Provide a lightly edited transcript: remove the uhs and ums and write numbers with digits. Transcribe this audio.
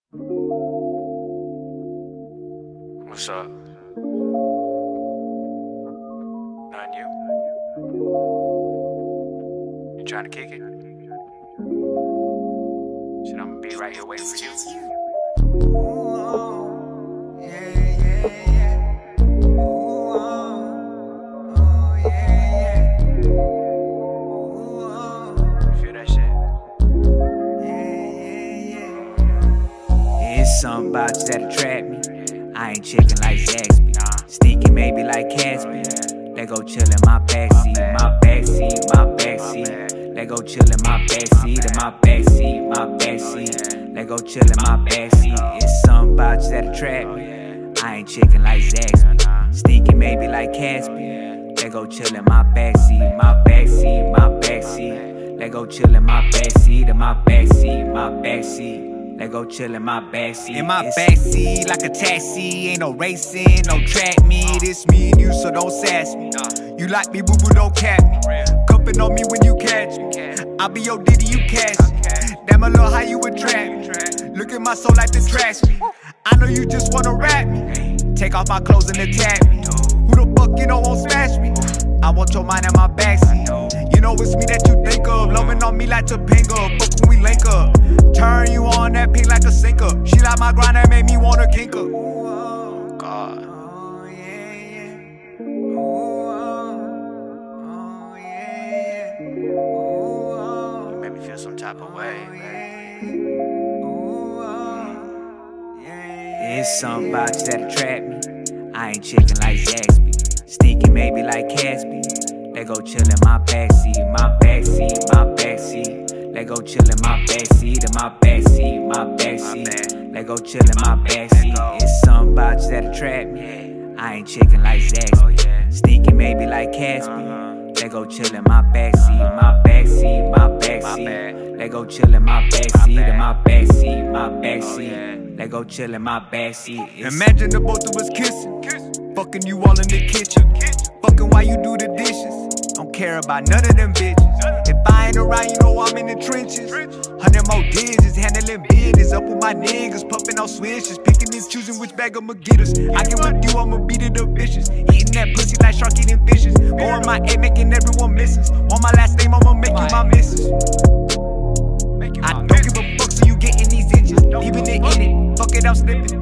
What's up? Not you. You trying to kick it? Shit, I'ma be right here waiting for you. Feel that shit? It's something about you that attract me. I ain't chicken like Zaxby, sneaky maybe like Casby. Let go chill in my backseat, my backseat, my backseat. Let go chill in my backseat, in my backseat, my backseat. Let go chill in my backseat. It's something about you that attract me. I ain't chicken like Zaxby, sneaky maybe like Casby. Let go chill in my backseat, my backseat, my backseat. Let go chill in my backseat, in my backseat, my backseat. Let go chill in my backseat. In my backseat, like a taxi. Ain't no racing, no track me. This me and you, so don't sass me. You like me, boo boo, don't cap me. Cupping on me when you catch me. I'll be your Diddy, you cash me. Damn, a little how you attract me. Look at my soul like the trash me. I know you just wanna rap me. Take off my clothes and attack me. Who the fuck you know won't smash me? I want your mind in my backseat. You know it's me that you think of. Loving on me like Topanga. Fuck when we link up. Turn you on that pink like a sinker. She like my grind that made me wanna kink her. Oh, God. You made me feel some type of way, man. It's something about you that attract me. I ain't chicken like Zaxby, sneaky maybe like Casby. Let go chill in my backseat, my backseat, my backseat. Let go chill in my backseat, in my backseat, my backseat. Let go chill in my backseat. It's something about you that attract me. I ain't chicken like Zaxby, sneaky maybe like Casby. Let go chill in my backseat, my backseat, my backseat. Let go chill in my backseat, in my backseat, my backseat. Let go chill in my backseat. Imagine the both of us kissing, fucking you all in the kitchen, fucking while you do the dishes. Don't care about none of them bitches. If I ain't around, you know I'm in the trenches. 100 more digits, handling business. Up with my niggas, pumping on switches, picking and choosing which bag I'ma get us. I get with you, I'ma beat it up vicious. Eating that pussy like shark eating fishes. Going my A, making everyone misses. On my last name, I'ma make you my missus. I don't give a fuck, so you getting these inches. Leaving it in it, fuck it, I'm slipping.